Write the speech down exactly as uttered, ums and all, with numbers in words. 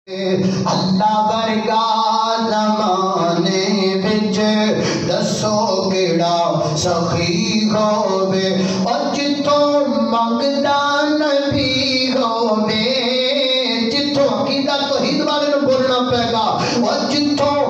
अल्लाह वर्गा ज़माने विच दसो केड़ा सखी होवे और जिथों मंगदा नबी होवे। जिथों अकीदा तौहीद वाले नूं बोलना पेगा और जिथों